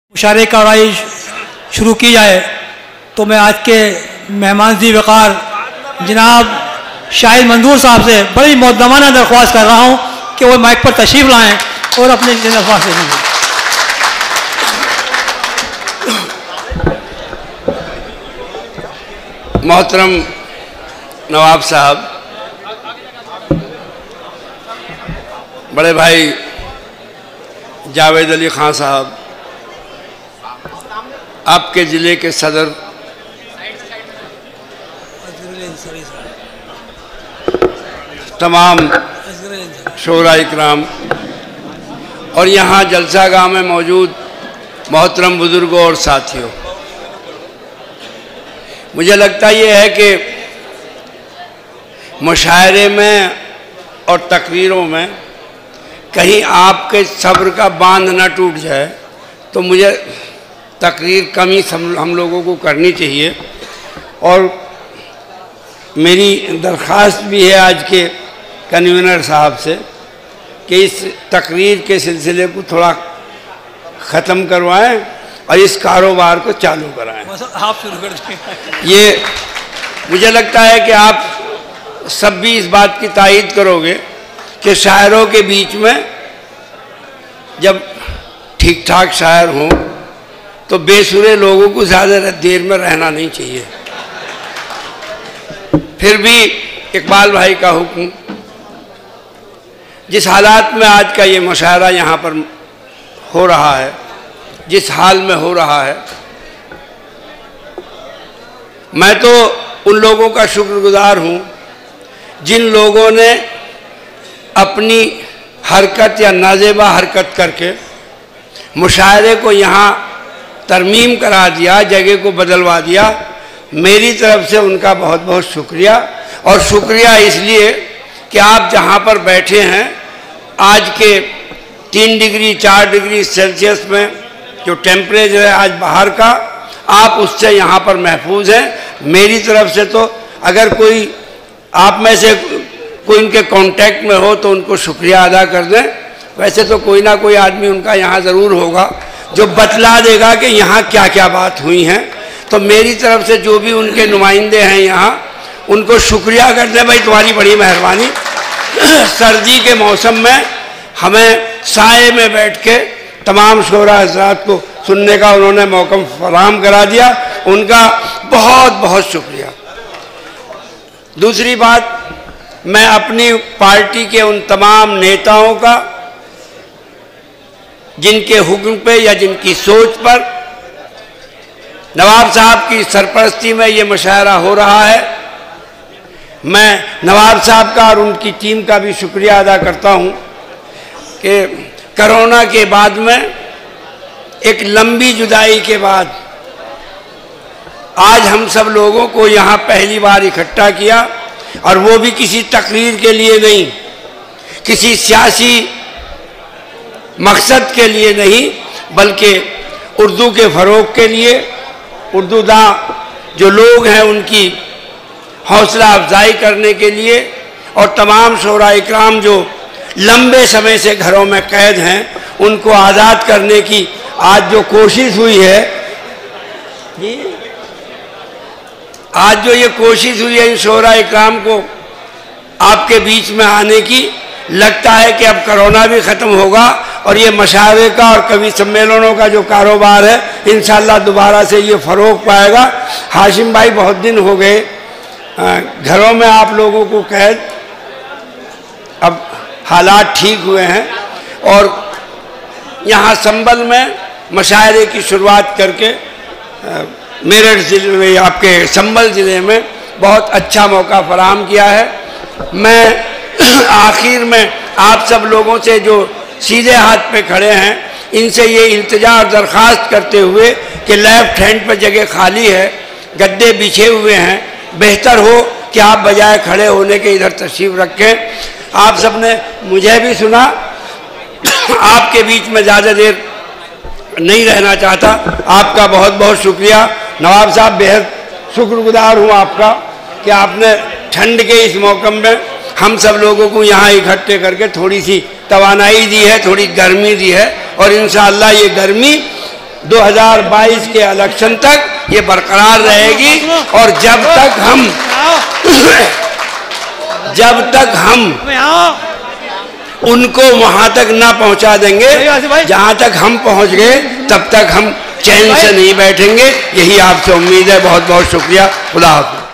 मुशारे का आरइश शुरू की जाए तो मैं आज के मेहमान ज़ी वक़ार जनाब शाहिद मंजूर साहब से बड़ी मुक़द्दमाना दरख्वास्त कर रहा हूँ कि वो माइक पर तशरीफ़ लाएँ और अपने अल्फाज़ से देंगे। मोहतरम नवाब साहब, बड़े भाई जावेद अली ख़ान साहब, आपके ज़िले के सदर, तमाम शोरा इकराम और यहाँ जलसागाह में मौजूद मोहतरम बुज़ुर्गों और साथियों, मुझे लगता ये है कि मुशायरे में और तकरीरों में कहीं आपके सब्र का बांध ना टूट जाए, तो मुझे तकरीर कम ही हम लोगों को करनी चाहिए। और मेरी दरख्वास्त भी है आज के कन्वीनर साहब से कि इस तकरीर के सिलसिले को थोड़ा ख़त्म करवाएं और इस कारोबार को चालू कराएं। आप शुरू कर दें। ये मुझे लगता है कि आप सब भी इस बात की तायीद करोगे कि शायरों के बीच में जब ठीक ठाक शायर हों तो बेसुरे लोगों को ज़्यादा देर में रहना नहीं चाहिए। फिर भी इकबाल भाई का हुक्म, जिस हालात में आज का ये मुशायरा यहाँ पर हो रहा है, जिस हाल में हो रहा है, मैं तो उन लोगों का शुक्रगुजार हूँ जिन लोगों ने अपनी हरकत या नाजेबा हरकत करके मुशायरे को यहाँ तरमीम करा दिया, जगह को बदलवा दिया। मेरी तरफ से उनका बहुत बहुत शुक्रिया। और शुक्रिया इसलिए कि आप जहाँ पर बैठे हैं, आज के 3 डिग्री 4 डिग्री सेल्सियस में जो टेम्परेचर है आज बाहर का, आप उससे यहाँ पर महफूज हैं। मेरी तरफ से तो अगर कोई आप में से कोई उनके कांटेक्ट में हो तो उनको शुक्रिया अदा कर दें। वैसे तो कोई ना कोई आदमी उनका यहाँ ज़रूर होगा जो बतला देगा कि यहाँ क्या क्या बात हुई हैं। तो मेरी तरफ से जो भी उनके नुमाइंदे हैं यहाँ, उनको शुक्रिया कर दें, भाई तुम्हारी बड़ी मेहरबानी। सर्दी के मौसम में हमें साए में बैठ के तमाम शोरा हज़रात को सुनने का उन्होंने मौका फराहम करा दिया, उनका बहुत बहुत शुक्रिया। दूसरी बात, मैं अपनी पार्टी के उन तमाम नेताओं का जिनके हुक्म पे या जिनकी सोच पर नवाब साहब की सरपरस्ती में ये मुशायरा हो रहा है, मैं नवाब साहब का और उनकी टीम का भी शुक्रिया अदा करता हूँ कि कोरोना के बाद में एक लंबी जुदाई के बाद आज हम सब लोगों को यहाँ पहली बार इकट्ठा किया, और वो भी किसी तकरीर के लिए नहीं, किसी सियासी मकसद के लिए नहीं, बल्कि उर्दू के फ़रोग़ के लिए, उर्दू दा जो लोग हैं उनकी हौसला अफजाई करने के लिए, और तमाम शोरा इकराम जो लंबे समय से घरों में कैद हैं उनको आज़ाद करने की आज जो कोशिश हुई है, आज जो ये कोशिश हुई है इन शोरा इकराम को आपके बीच में आने की, लगता है कि अब कोरोना भी ख़त्म होगा और ये मशायरे का और कवि सम्मेलनों का जो कारोबार है इंशाअल्लाह दोबारा से ये फ़रोग़ पाएगा। हाशिम भाई, बहुत दिन हो गए घरों में आप लोगों को कैद, अब हालात ठीक हुए हैं और यहाँ संभल में मशायरे की शुरुआत करके मेरठ ज़िले में, आपके संभल ज़िले में बहुत अच्छा मौका फराहम किया है। मैं आखिर में आप सब लोगों से जो सीधे हाथ पे खड़े हैं, इनसे ये इल्तिजा और दरख्वास्त करते हुए कि लेफ्ट हैंड पर जगह खाली है, गद्दे बिछे हुए हैं, बेहतर हो कि आप बजाय खड़े होने के इधर तशरीफ़ रखें। आप सब ने मुझे भी सुना, आपके बीच में ज़्यादा देर नहीं रहना चाहता। आपका बहुत बहुत शुक्रिया नवाब साहब, बेहद शुक्रगुजार हूँ आपका कि आपने ठंड के इस मौसम में हम सब लोगों को यहाँ इकट्ठे करके थोड़ी सी तवानाई दी है, थोड़ी गर्मी दी है, और इंशाअल्लाह ये गर्मी 2022 के इलेक्शन तक ये बरकरार रहेगी। और जब तक हम उनको वहां तक ना पहुंचा देंगे जहां तक हम पहुंच गए, तब तक हम चैन से नहीं बैठेंगे। यही आपसे उम्मीद है। बहुत बहुत शुक्रिया। खुदा हाफिज़।